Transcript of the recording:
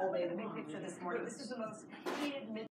whole day. The big picture this morning. This is the most heated